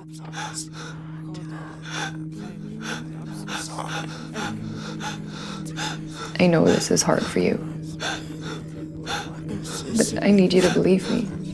I know this is hard for you, but I need you to believe me.